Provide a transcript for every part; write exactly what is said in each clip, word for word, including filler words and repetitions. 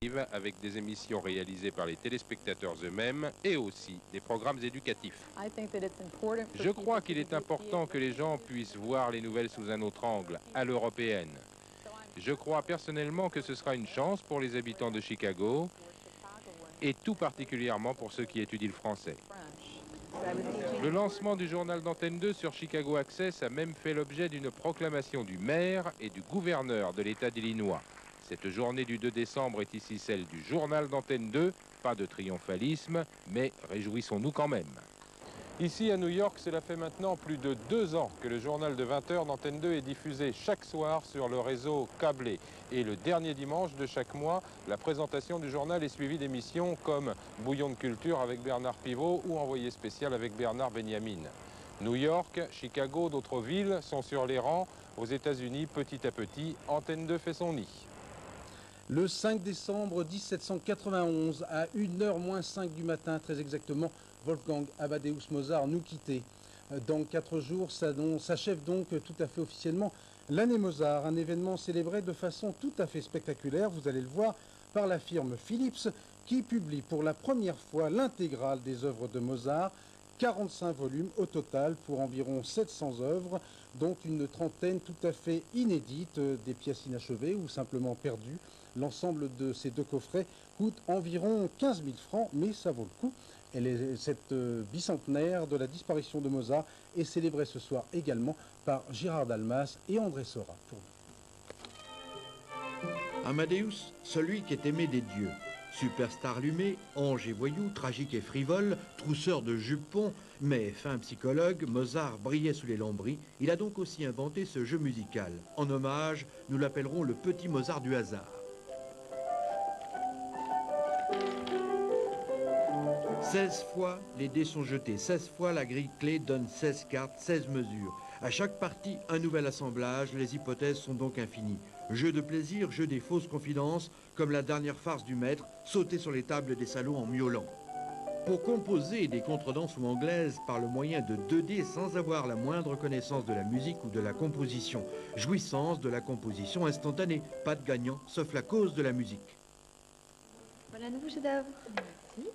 avec des émissions réalisées par les téléspectateurs eux-mêmes et aussi des programmes éducatifs. Je crois qu'il est important que les gens puissent voir les nouvelles sous un autre angle, à l'européenne. Je crois personnellement que ce sera une chance pour les habitants de Chicago et tout particulièrement pour ceux qui étudient le français. Le lancement du journal d'Antenne deux sur Chicago Access a même fait l'objet d'une proclamation du maire et du gouverneur de l'État d'Illinois. Cette journée du deux décembre est ici celle du journal d'Antenne deux, pas de triomphalisme, mais réjouissons-nous quand même. Ici à New York, cela fait maintenant plus de deux ans que le journal de vingt heures d'Antenne deux est diffusé chaque soir sur le réseau câblé. Et le dernier dimanche de chaque mois, la présentation du journal est suivie d'émissions comme Bouillon de culture avec Bernard Pivot ou Envoyé spécial avec Bernard Benjamin. New York, Chicago, d'autres villes sont sur les rangs. Aux États-Unis, petit à petit, Antenne deux fait son nid. Le cinq décembre mille sept cent quatre-vingt-onze, à une heure moins cinq du matin, très exactement, Wolfgang Amadeus Mozart nous quittait. Dans quatre jours, s'achève donc tout à fait officiellement l'année Mozart, un événement célébré de façon tout à fait spectaculaire, vous allez le voir, par la firme Philips, qui publie pour la première fois l'intégrale des œuvres de Mozart, quarante-cinq volumes au total pour environ sept cents œuvres, dont une trentaine tout à fait inédites, des pièces inachevées ou simplement perdues. L'ensemble de ces deux coffrets coûte environ quinze mille francs, mais ça vaut le coup. Elle est, cette euh, bicentenaire de la disparition de Mozart est célébrée ce soir également par Gérard Dalmas et André Sora. Pour nous. Amadeus, celui qui est aimé des dieux. Superstar allumé, ange et voyou, tragique et frivole, trousseur de jupons, mais fin psychologue, Mozart brillait sous les lambris. Il a donc aussi inventé ce jeu musical. En hommage, nous l'appellerons le petit Mozart du hasard. seize fois, les dés sont jetés. seize fois, la grille clé donne seize cartes, seize mesures. À chaque partie, un nouvel assemblage. Les hypothèses sont donc infinies. Jeu de plaisir, jeu des fausses confidences, comme la dernière farce du maître, sauter sur les tables des salons en miaulant. Pour composer des contredanses ou anglaises par le moyen de deux dés sans avoir la moindre connaissance de la musique ou de la composition. Jouissance de la composition instantanée. Pas de gagnant, sauf la cause de la musique. Voilà un nouveau chef-d'œuvre. Merci.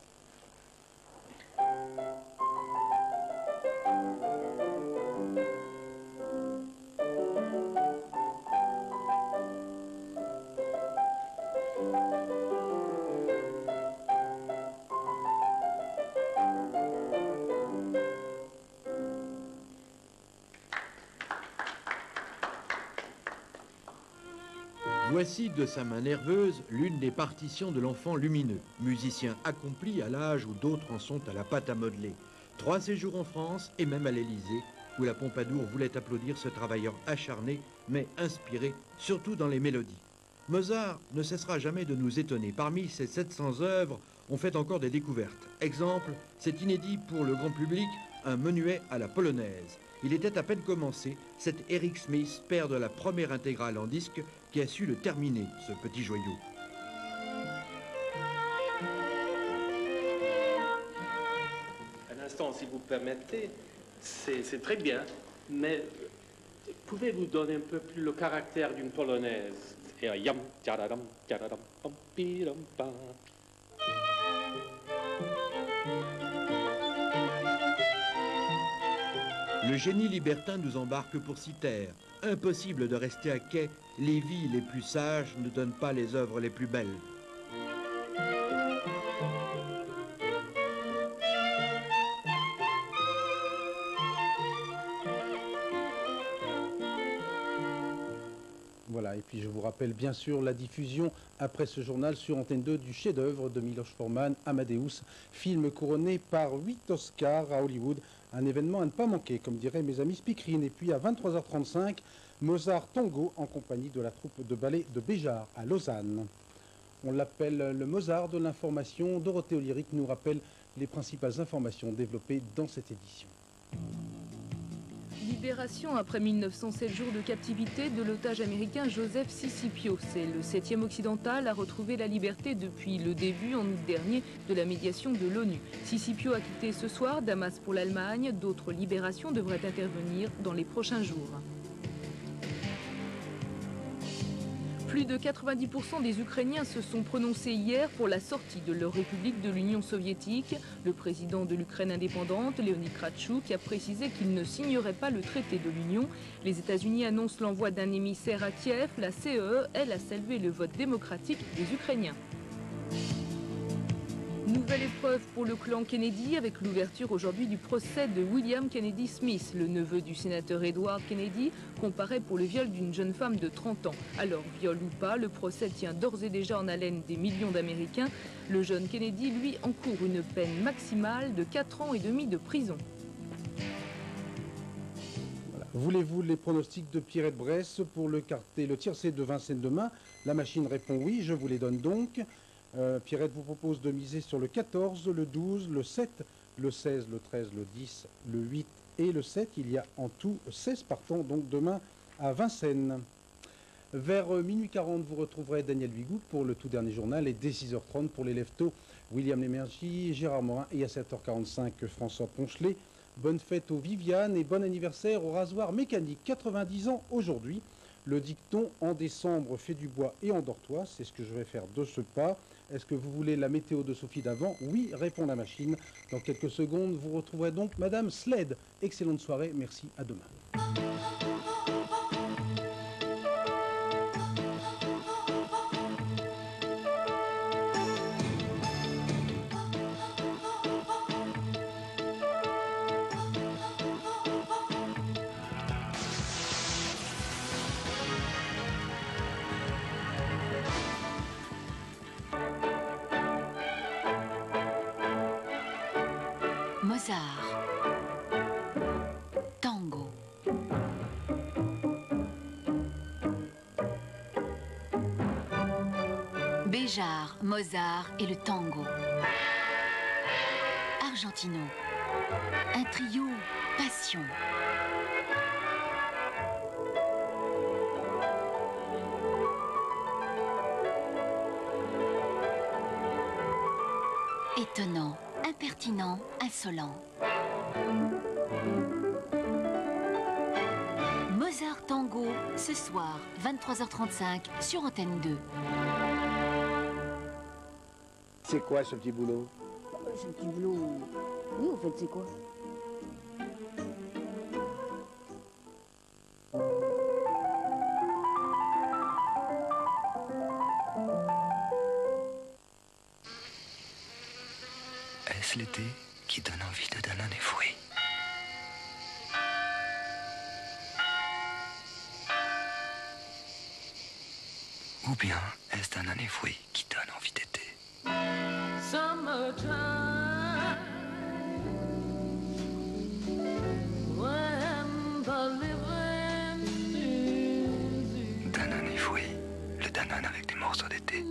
Voici de sa main nerveuse l'une des partitions de l'enfant lumineux, musicien accompli à l'âge où d'autres en sont à la pâte à modeler. Trois séjours en France et même à l'Élysée, où la Pompadour voulait applaudir ce travailleur acharné, mais inspiré, surtout dans les mélodies. Mozart ne cessera jamais de nous étonner. Parmi ses sept cents œuvres, on fait encore des découvertes. Exemple, c'est inédit pour le grand public, un menuet à la polonaise. Il était à peine commencé, cet Eric Smith, père de la première intégrale en disque, qui a su le terminer, ce petit joyau. Un instant, si vous permettez, c'est très bien, mais pouvez-vous donner un peu plus le caractère d'une polonaise? Et un yam, tcharadam, tcharadam, pam, piram, pam. Le génie libertin nous embarque pour Cythère. Impossible de rester à quai, les vies les plus sages ne donnent pas les œuvres les plus belles. Voilà, et puis je vous rappelle bien sûr la diffusion après ce journal sur Antenne deux du chef-d'œuvre de Miloš Forman, Amadeus, film couronné par huit Oscars à Hollywood. Un événement à ne pas manquer, comme diraient mes amis speakerines. Et puis à vingt-trois heures trente-cinq, Mozart Tango en compagnie de la troupe de ballet de Béjart à Lausanne. On l'appelle le Mozart de l'information. Dorothée Olyric nous rappelle les principales informations développées dans cette édition. Libération après mille neuf cent sept jours de captivité de l'otage américain Joseph Cicipio. C'est le septième occidental à retrouver la liberté depuis le début en août dernier de la médiation de l'ONU. Cicipio a quitté ce soir Damas pour l'Allemagne. D'autres libérations devraient intervenir dans les prochains jours. Plus de quatre-vingt-dix pour cent des Ukrainiens se sont prononcés hier pour la sortie de leur république de l'Union soviétique. Le président de l'Ukraine indépendante, Leonid Kravchuk, a précisé qu'il ne signerait pas le traité de l'Union. Les États-Unis annoncent l'envoi d'un émissaire à Kiev. La C E E, elle, a salué le vote démocratique des Ukrainiens. Nouvelle épreuve pour le clan Kennedy avec l'ouverture aujourd'hui du procès de William Kennedy Smith. Le neveu du sénateur Edward Kennedy comparaît pour le viol d'une jeune femme de trente ans. Alors, viol ou pas, le procès tient d'ores et déjà en haleine des millions d'Américains. Le jeune Kennedy, lui, encourt une peine maximale de quatre ans et demi de prison. Voilà. Voulez-vous les pronostics de Pierrette Bresse pour le, quartier, le tiercé de Vincennes demain? La machine répond oui, je vous les donne donc. Euh, Pierrette vous propose de miser sur le quatorze, le douze, le sept, le seize, le treize, le dix, le huit et le sept. Il y a en tout seize partants, donc demain à Vincennes. Vers minuit quarante, vous retrouverez Daniel Vigout pour le tout dernier journal et dès six heures trente pour les leftos, William Lémergie, Gérard Morin et à sept heures quarante-cinq, François Ponchelet. Bonne fête aux Viviane et bon anniversaire au rasoir mécanique, quatre-vingt-dix ans aujourd'hui. Le dicton « En décembre, fait du bois et endors-toi », c'est ce que je vais faire de ce pas. Est-ce que vous voulez la météo de Sophie d'avant? Oui, répond la machine. Dans quelques secondes, vous retrouverez donc Madame Sled. Excellente soirée, merci, à demain. Mozart, tango. Béjart, Mozart et le tango. Argentino, un trio passion. Étonnant, impertinent, insolent. Mozart Tango, ce soir, vingt-trois heures trente-cinq, sur Antenne deux. C'est quoi ce petit boulot? Ce petit boulot... Oui, en fait, c'est quoi? Est-ce l'été qui donne envie de donner des fruits? Ou bien est-ce un année fruit qui donne envie d'été? Danone et fruits, le Danone avec des morceaux d'été.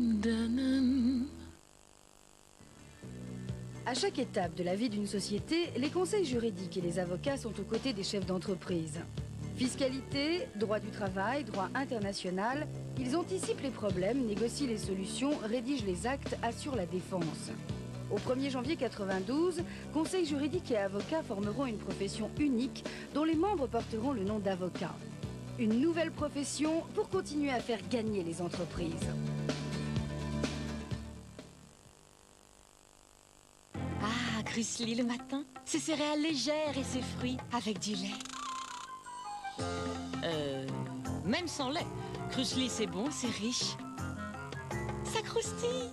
À chaque étape de la vie d'une société, les conseils juridiques et les avocats sont aux côtés des chefs d'entreprise. Fiscalité, droit du travail, droit international, ils anticipent les problèmes, négocient les solutions, rédigent les actes, assurent la défense. Au premier janvier quatre-vingt-douze, conseils juridiques et avocats formeront une profession unique dont les membres porteront le nom d'avocats. Une nouvelle profession pour continuer à faire gagner les entreprises. Ah, Grusli le matin, ses céréales légères et ses fruits avec du lait. Euh, même sans lait, Grusli c'est bon, c'est riche. Ça croustille.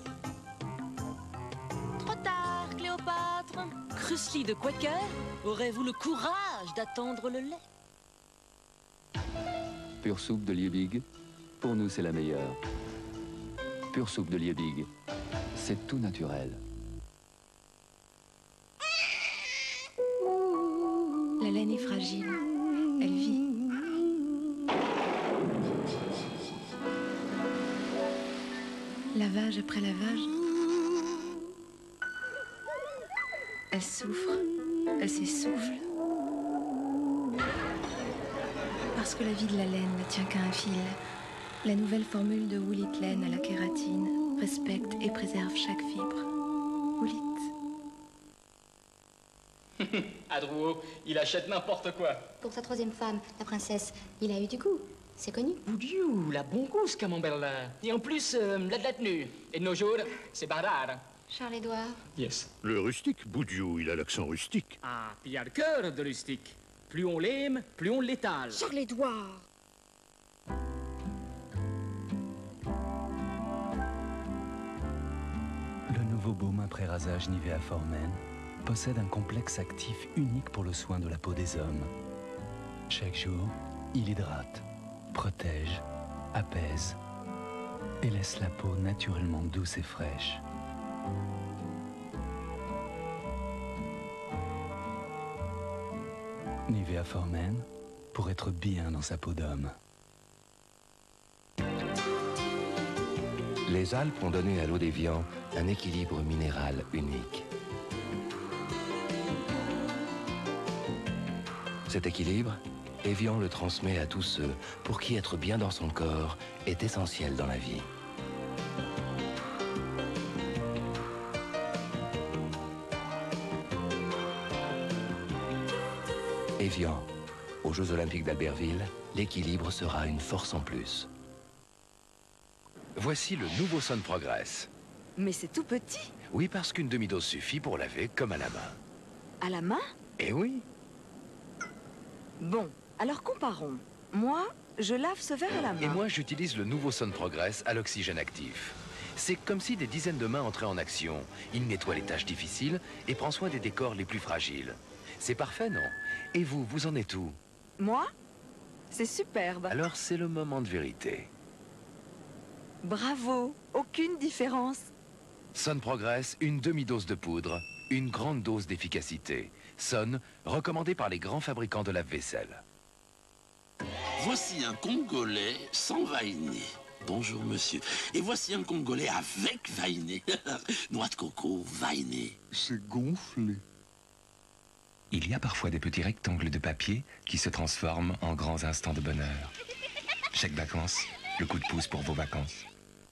Trop tard, Cléopâtre. Grusli de Quaker, aurez-vous le courage d'attendre le lait? Pure soupe de Liebig, pour nous c'est la meilleure. Pure soupe de Liebig, c'est tout naturel. La laine est fragile, elle vit. Lavage après lavage, elle souffre, elle s'essouffle. Parce que la vie de la laine ne tient qu'à un fil, la nouvelle formule de Woolit Laine à la kératine respecte et préserve chaque fibre. Woolit. À Drouot, il achète n'importe quoi. Pour sa troisième femme, la princesse, il a eu du goût. C'est connu. Boudiou, la bon goût, ce camembert-là. Et en plus, euh, la de la tenue. Et de nos jours, c'est bardard. Charles-Édouard. Yes. Le rustique, Boudiou, il a l'accent rustique. Ah, puis il y a le cœur de rustique. Plus on l'aime, plus on l'étale. Charles-Édouard. Le nouveau baume après rasage Nivea Formen possède un complexe actif unique pour le soin de la peau des hommes. Chaque jour, il hydrate, protège, apaise et laisse la peau naturellement douce et fraîche. Nivea Formen pour être bien dans sa peau d'homme. Les Alpes ont donné à l'eau d'Évian un équilibre minéral unique. Cet équilibre, Évian le transmet à tous ceux pour qui être bien dans son corps est essentiel dans la vie. Évian, aux Jeux Olympiques d'Albertville, l'équilibre sera une force en plus. Voici le nouveau Sun Progress. Mais c'est tout petit. Oui, parce qu'une demi-dose suffit pour laver comme à la main. À la main? Eh oui. Bon, alors comparons. Moi, je lave ce verre à la main. Et moi, j'utilise le nouveau Sun Progress à l'oxygène actif. C'est comme si des dizaines de mains entraient en action. Il nettoie les tâches difficiles et prend soin des décors les plus fragiles. C'est parfait, non? Et vous, vous en êtes où? Moi? C'est superbe. Alors, c'est le moment de vérité. Bravo, aucune différence. Sun Progress, une demi-dose de poudre, une grande dose d'efficacité. Sun, recommandé par les grands fabricants de lave-vaisselle. Voici un Congolais sans vainé. Bonjour, monsieur. Et voici un Congolais avec vainé. Noix de coco, vainé. C'est gonflé. Il y a parfois des petits rectangles de papier qui se transforment en grands instants de bonheur. Chaque vacances, le coup de pouce pour vos vacances.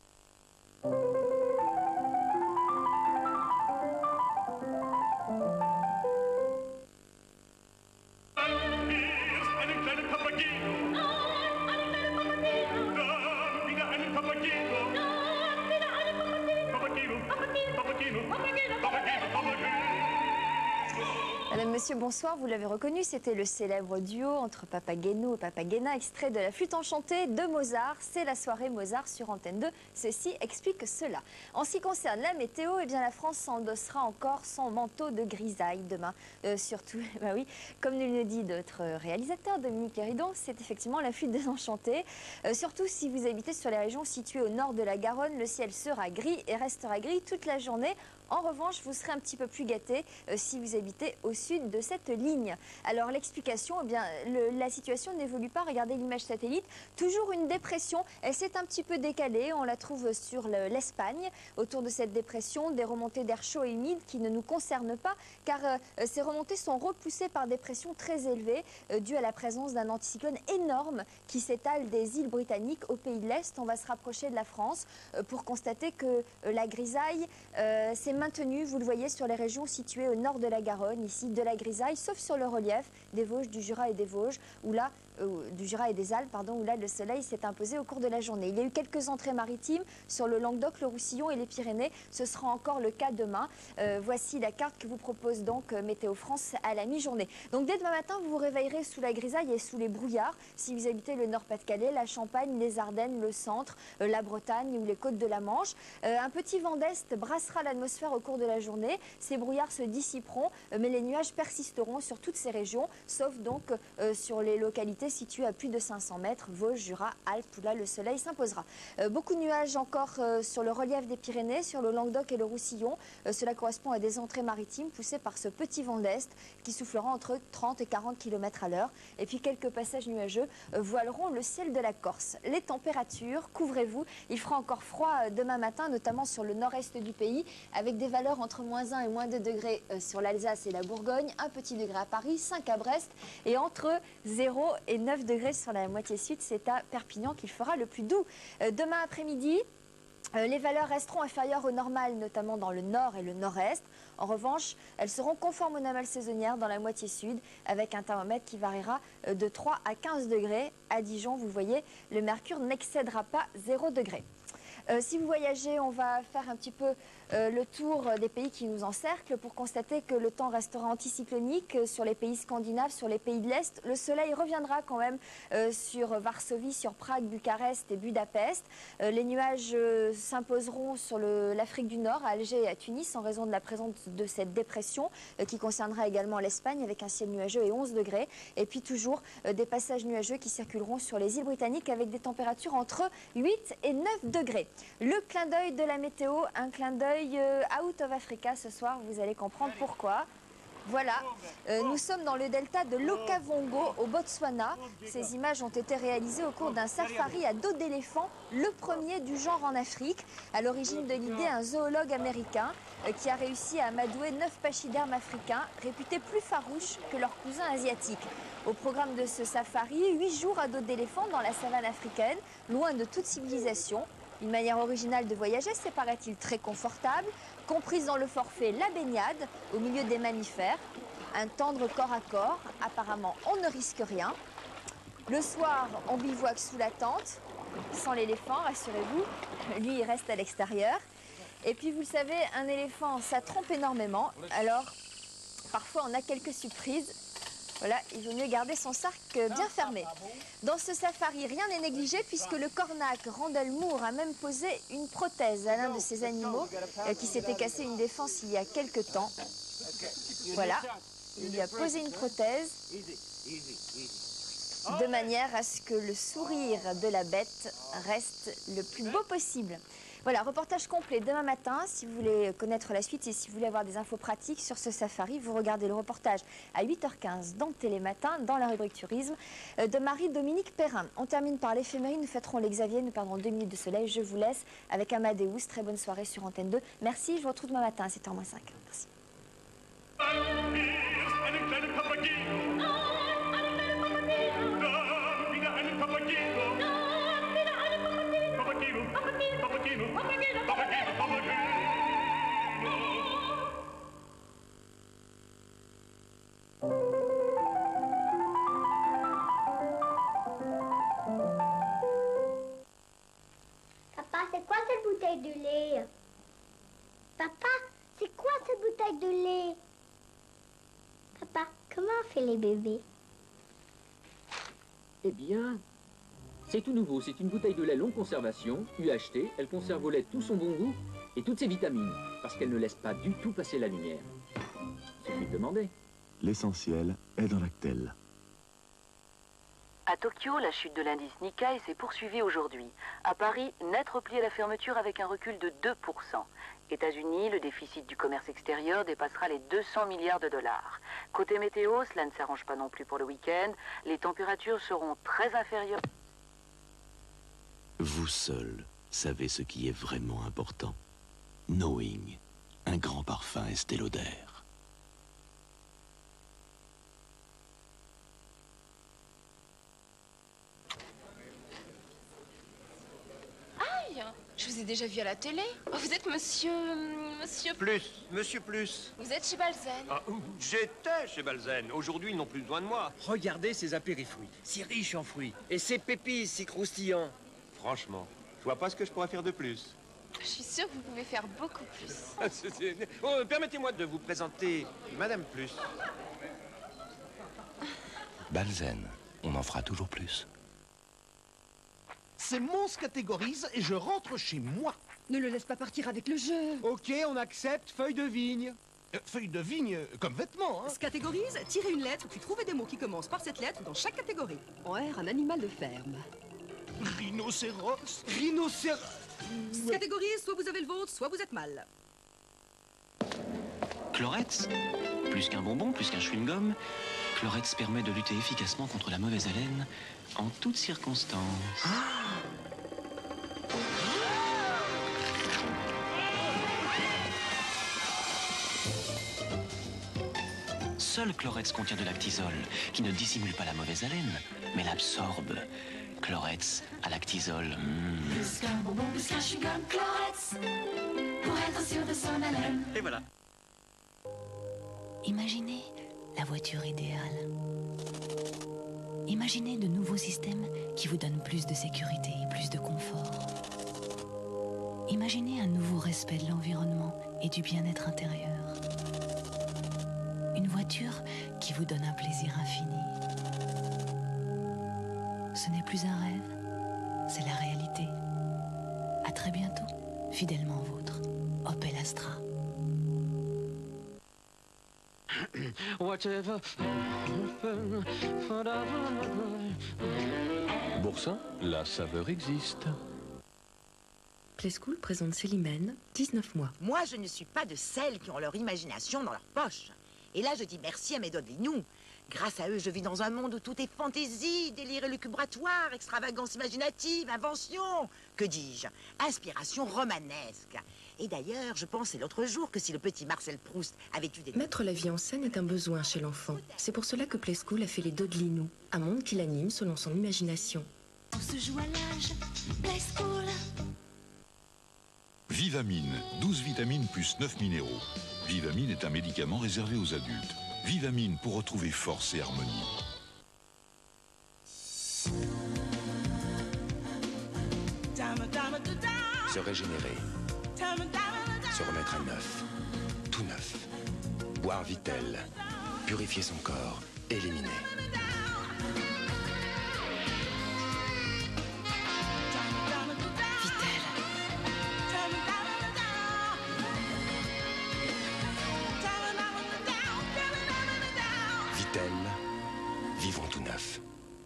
Madame, Monsieur, bonsoir. Vous l'avez reconnu, c'était le célèbre duo entre Papageno et Papagena, extrait de la flûte enchantée de Mozart. C'est la soirée Mozart sur Antenne deux. Ceci explique cela. En ce qui concerne la météo, eh bien, la France s'endossera encore son manteau de grisaille demain. Euh, surtout, bah oui, comme nous le dit notre réalisateur Dominique Héridon, c'est effectivement la flûte désenchantée. Euh, surtout si vous habitez sur les régions situées au nord de la Garonne, le ciel sera gris et restera gris toute la journée. En revanche, vous serez un petit peu plus gâté euh, si vous habitez au sud de cette ligne. Alors l'explication, eh bien, le, la situation n'évolue pas. Regardez l'image satellite. Toujours une dépression. Elle s'est un petit peu décalée. On la trouve sur l'Espagne. Autour de cette dépression, des remontées d'air chaud et humide qui ne nous concernent pas, car euh, ces remontées sont repoussées par des pressions très élevées euh, dues à la présence d'un anticyclone énorme qui s'étale des îles britanniques au pays de l'Est. On va se rapprocher de la France euh, pour constater que euh, la grisaille euh, s'est maintenue, vous le voyez, sur les régions situées au nord de la Garonne, ici de la grisaille, sauf sur le relief des Vosges, du Jura et des Vosges, où là, euh, du Jura et des Alpes, pardon, où là le soleil s'est imposé au cours de la journée. Il y a eu quelques entrées maritimes sur le Languedoc, le Roussillon et les Pyrénées. Ce sera encore le cas demain. Euh, voici la carte que vous propose donc euh, Météo France à la mi-journée. Donc dès demain matin, vous vous réveillerez sous la grisaille et sous les brouillards. Si vous habitez le Nord-Pas-de-Calais, la Champagne, les Ardennes, le centre, euh, la Bretagne ou les côtes de la Manche, euh, un petit vent d'est brassera l'atmosphère au cours de la journée. Ces brouillards se dissiperont, euh, mais les nuages persisteront sur toutes ces régions, sauf donc euh, sur les localités situées à plus de cinq cents mètres, Vosges, Jura, Alpes, où là le soleil s'imposera. Euh, beaucoup de nuages encore euh, sur le relief des Pyrénées, sur le Languedoc et le Roussillon. Euh, cela correspond à des entrées maritimes poussées par ce petit vent d'est qui soufflera entre trente et quarante kilomètres à l'heure. Et puis quelques passages nuageux euh, voileront le ciel de la Corse. Les températures, couvrez-vous, il fera encore froid euh, demain matin, notamment sur le nord-est du pays, avec des valeurs entre moins un et moins deux degrés euh, sur l'Alsace et la Bourgogne, un petit degré à Paris, cinq à Brest, et entre zéro et neuf degrés sur la moitié sud. C'est à Perpignan qu'il fera le plus doux. Euh, demain après-midi, Euh, les valeurs resteront inférieures au normal, notamment dans le nord et le nord-est. En revanche, elles seront conformes aux normales saisonnières dans la moitié sud, avec un thermomètre qui variera euh, de trois à quinze degrés. À Dijon, vous voyez, le mercure n'excédera pas zéro degré. Euh, si vous voyagez, on va faire un petit peu euh, le tour des pays qui nous encerclent pour constater que le temps restera anticyclonique euh, sur les pays scandinaves, sur les pays de l'Est. Le soleil reviendra quand même euh, sur Varsovie, sur Prague, Bucarest et Budapest. Euh, les nuages euh, s'imposeront sur l'Afrique du Nord, à Alger et à Tunis, en raison de la présence de cette dépression euh, qui concernera également l'Espagne avec un ciel nuageux et onze degrés. Et puis toujours euh, des passages nuageux qui circuleront sur les îles britanniques avec des températures entre huit et neuf degrés. Le clin d'œil de la météo, un clin d'œil euh, out of Africa ce soir, vous allez comprendre pourquoi. Voilà, euh, nous sommes dans le delta de l'Okavango au Botswana. Ces images ont été réalisées au cours d'un safari à dos d'éléphant, le premier du genre en Afrique. À l'origine de l'idée, un zoologue américain euh, qui a réussi à amadouer neuf pachydermes africains, réputés plus farouches que leurs cousins asiatiques. Au programme de ce safari, huit jours à dos d'éléphant dans la savane africaine, loin de toute civilisation. Une manière originale de voyager, c'est paraît-il très confortable, comprise dans le forfait la baignade au milieu des mammifères, un tendre corps à corps, apparemment on ne risque rien. Le soir, on bivouaque sous la tente, sans l'éléphant, rassurez-vous, lui il reste à l'extérieur. Et puis vous le savez, un éléphant ça trompe énormément, alors parfois on a quelques surprises. Voilà, il vaut mieux garder son sac bien fermé. Dans ce safari, rien n'est négligé puisque le cornac Randall Moore a même posé une prothèse à l'un de ces animaux euh, qui s'était cassé une défense il y a quelque temps. Voilà, il lui a posé une prothèse de manière à ce que le sourire de la bête reste le plus beau possible. Voilà, reportage complet demain matin. Si vous voulez connaître la suite et si vous voulez avoir des infos pratiques sur ce safari, vous regardez le reportage à huit heures quinze dans Télématin, dans la rubrique tourisme, de Marie-Dominique Perrin. On termine par l'éphémérie, nous fêterons les Xavier, nous perdrons deux minutes de soleil. Je vous laisse avec Amadeus. Très bonne soirée sur Antenne deux. Merci, je vous retrouve demain matin à sept heures moins cinq. Merci. Papa, c'est quoi cette bouteille de lait? Papa, c'est quoi cette bouteille de lait? Papa, comment on fait les bébés? Eh bien, c'est tout nouveau. C'est une bouteille de lait longue conservation, U H T. Elle conserve au lait tout son bon goût et toutes ses vitamines, parce qu'elle ne laisse pas du tout passer la lumière. Suffit de demander. L'essentiel est dans Lactel. À Tokyo, la chute de l'indice Nikkei s'est poursuivie aujourd'hui. À Paris, net repli à la fermeture avec un recul de deux pour cent. États-Unis, le déficit du commerce extérieur dépassera les deux cents milliards de dollars. Côté météo, cela ne s'arrange pas non plus pour le week-end. Les températures seront très inférieures. Vous seul savez ce qui est vraiment important. Knowing, un grand parfum Estée Lauder. Aïe, je vous ai déjà vu à la télé. Oh, vous êtes monsieur... monsieur... Plus, monsieur Plus. Vous êtes chez Balzen. Ah, j'étais chez Balzen. Aujourd'hui, ils n'ont plus besoin de moi. Regardez ces apérifruits, si riches en fruits. Et ces pépites, si croustillants. Franchement, je vois pas ce que je pourrais faire de plus. Je suis sûre que vous pouvez faire beaucoup plus. Oh, permettez-moi de vous présenter Madame Plus. Balzen, on en fera toujours plus. C'est Mons catégorise et je rentre chez moi. Ne le laisse pas partir avec le jeu. Ok, on accepte feuille de vigne. Euh, feuille de vigne euh, comme vêtement, hein. Catégorise, tirez une lettre, puis trouvez des mots qui commencent par cette lettre dans chaque catégorie. En R, un animal de ferme. Rhinocéros, rhinocéros... Catégorise, soit vous avez le vôtre, soit vous êtes mal. Chlorets, plus qu'un bonbon, plus qu'un chewing-gum, Chlorets permet de lutter efficacement contre la mauvaise haleine en toutes circonstances. Seul Chlorets contient de l'actisol, qui ne dissimule pas la mauvaise haleine, mais l'absorbe. Cloretz à lactysol. Mmh. Plus qu'un bonbon, plus qu'un chewing-gum, Cloretz, pour être sûr de son haleine. Et voilà. Imaginez la voiture idéale. Imaginez de nouveaux systèmes qui vous donnent plus de sécurité et plus de confort. Imaginez un nouveau respect de l'environnement et du bien-être intérieur. Une voiture qui vous donne un plaisir infini. Ce n'est plus un rêve, c'est la réalité. À très bientôt, fidèlement vôtre, Opel Astra. Boursin, la saveur existe. Playskool présente Célimène, dix-neuf mois. Moi, je ne suis pas de celles qui ont leur imagination dans leur poche. Et là, je dis merci à mes dodelinous. Grâce à eux, je vis dans un monde où tout est fantaisie, délire élucubratoire, extravagance imaginative, invention. Que dis-je? Inspiration romanesque. Et d'ailleurs, je pensais l'autre jour que si le petit Marcel Proust avait eu des... Mettre la vie en scène est un besoin chez l'enfant. C'est pour cela que Playskool a fait les dodelinous, un monde qui l'anime selon son imagination. Tout se joue à l'âge, Playskool. Vivamine, douze vitamines plus neuf minéraux. Vivamine est un médicament réservé aux adultes. Vivamine pour retrouver force et harmonie. Se régénérer. Se remettre à neuf. Tout neuf. Boire Vitel. Purifier son corps. Éliminer. Vitel. Vivons tout neuf.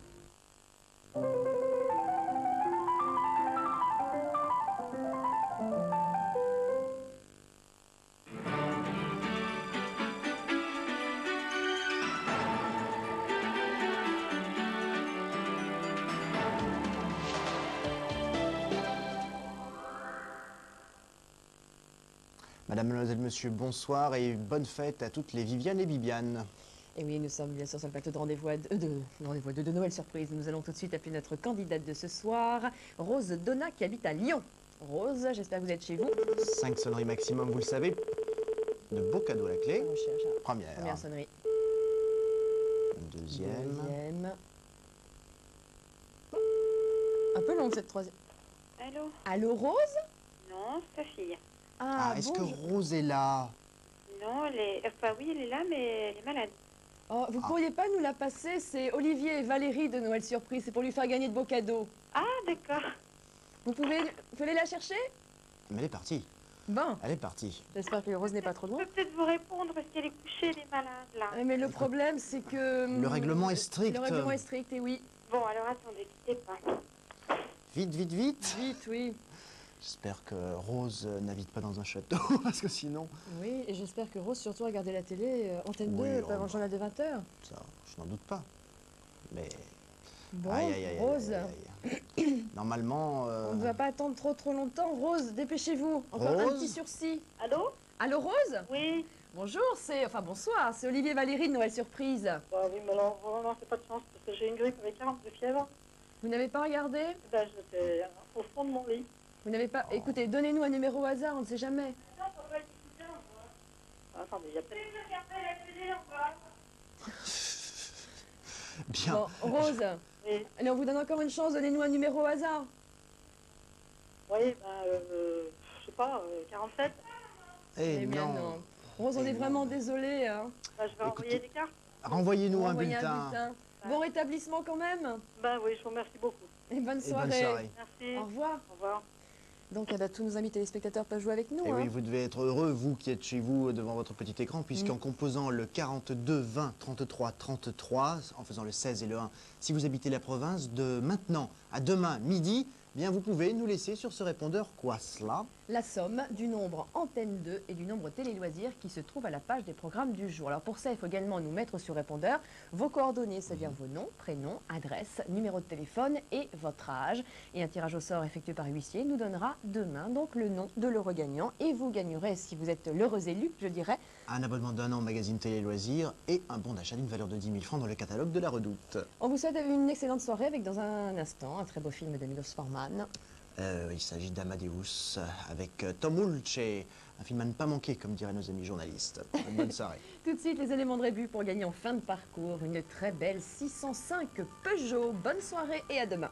Madame, mademoiselle, monsieur, bonsoir et bonne fête à toutes les Viviane et Bibiane. Et oui, nous sommes bien sûr sur le plateau de Rendez-vous à deux, de, rendez-vous à deux de Noël Surprise. Nous allons tout de suite appeler notre candidate de ce soir, Rose Donat, qui habite à Lyon. Rose, j'espère que vous êtes chez vous. Cinq sonneries maximum, vous le savez. De beaux cadeaux à la clé. Première. Première sonnerie. Deuxième. Deuxième. Un peu longue cette troisième. Allô? Allô, Rose? Non, c'est ta fille. Ah, Ah, est-ce bon, que je- Rose est là? Non, elle est... Enfin, oui, elle est là, mais elle est malade. Oh, vous pourriez pas nous la passer? C'est Olivier et Valérie de Noël Surprise. C'est pour lui faire gagner de beaux cadeaux. Ah, d'accord. Vous pouvez, vous pouvez aller la chercher? Mais elle est partie. Bon. Elle est partie. J'espère que Rose n'est pas trop Je loin. peux peut-être vous répondre parce qu'elle est couchée, elle est malade, là. Ouais, mais le problème, c'est que... Le règlement est strict. Le règlement est strict, et oui. Bon, alors attendez, quittez pas. Vite, vite, vite. Vite, oui. J'espère que Rose euh, n'habite pas dans un château, parce que sinon... Oui, et j'espère que Rose surtout a regardé la télé, euh, Antenne Oui, deux, oh, pas avant le journal de vingt heures. Ça, je n'en doute pas. Mais... Bon, Aïe, aïe, aïe, Rose, aïe, aïe. Normalement... euh, on ne va pas attendre trop trop longtemps. Rose, dépêchez-vous. Encore un Rose petit sursis. Allô? Allô, Rose? Oui. Bonjour, c'est... Enfin, bonsoir, c'est Olivier et Valérie de Noël Surprise. Bah oui, mais alors, vraiment, c'est pas de chance parce que j'ai une grippe avec quarante de fièvre. Vous n'avez pas regardé? Bah, j'étais au fond de mon lit. Vous n'avez pas... Écoutez, donnez-nous un numéro au hasard, on ne sait jamais. Attendez, il y a peut-être... Bien. Bon, Rose, Oui. allez, on vous donne encore une chance, donnez-nous un numéro au hasard. Oui, bah, euh, je sais pas, euh, quarante-sept. Eh Eh bien non. non. Rose, on est vraiment désolé. Hein. Bah, je vais envoyer des cartes. Renvoyez-nous un Envoyez bulletin. Bon rétablissement quand même. Bah oui, je vous remercie beaucoup. Et bonne Et bonne soirée. soirée. Merci. Au revoir. Au revoir. Donc, eh ben, tous nos amis téléspectateurs peuvent jouer avec nous. Et hein. oui, vous devez être heureux, vous qui êtes chez vous devant votre petit écran, puisqu'en Mm. composant le quarante-deux vingt trente-trois trente-trois, en faisant le seize et le un, si vous habitez la province, de maintenant à demain midi, Bien, vous pouvez nous laisser sur ce répondeur quoi cela? La somme du nombre Antenne deux et du nombre Télé Loisirs qui se trouve à la page des programmes du jour. Alors pour ça, il faut également nous mettre sur répondeur vos coordonnées, c'est-à-dire vos noms, prénoms, adresse, numéro de téléphone et votre âge. Et un tirage au sort effectué par huissier nous donnera demain donc le nom de l'heureux gagnant. Et vous gagnerez, si vous êtes l'heureux élu, je dirais, un abonnement d'un an au magazine Télé Loisirs et un bon d'achat d'une valeur de dix mille francs dans le catalogue de la Redoute. On vous souhaite une excellente soirée avec dans un instant un très beau film de Milos Forman. Euh, il s'agit d'Amadeus avec Tom Hulce, un film à ne pas manquer, comme diraient nos amis journalistes. Une bonne soirée. Tout de suite, les éléments de rébut pour gagner en fin de parcours une très belle six cent cinq Peugeot. Bonne soirée et à demain.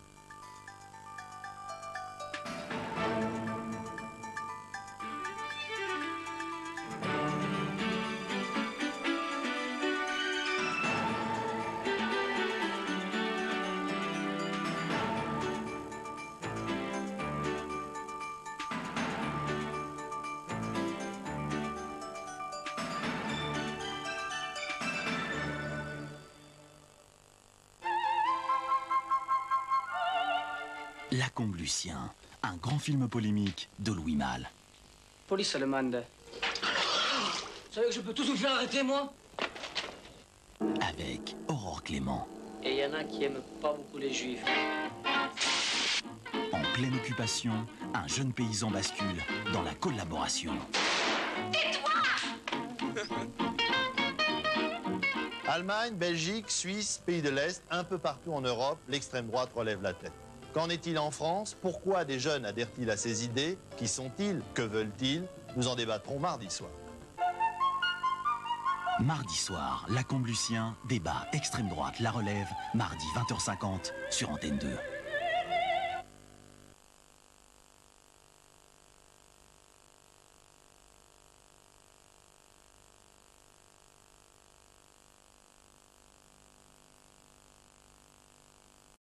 La Combe Lucien, un grand film polémique de Louis Malle. Police allemande. Vous savez que je peux tous vous faire arrêter, moi? Avec Aurore Clément. Et il y en a qui aiment pas beaucoup les juifs. En pleine occupation, un jeune paysan bascule dans la collaboration. Allemagne, Belgique, Suisse, pays de l'Est, un peu partout en Europe, l'extrême droite relève la tête. Qu'en est-il en France? Pourquoi des jeunes adhèrent-ils à ces idées? Qui sont-ils? Que veulent-ils? Nous en débattrons mardi soir. Mardi soir, La Combe Lucien, débat extrême droite, la relève, mardi vingt heures cinquante sur Antenne deux.